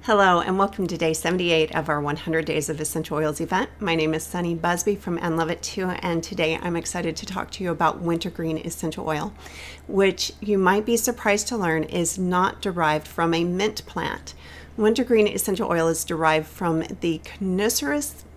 Hello and welcome to day 78 of our 100 Days of Essential Oils event. My name is Sunny Busby from And Love It Too, and today I'm excited to talk to you about Wintergreen Essential Oil, which you might be surprised to learn is not derived from a mint plant. Wintergreen Essential Oil is derived from the coniferous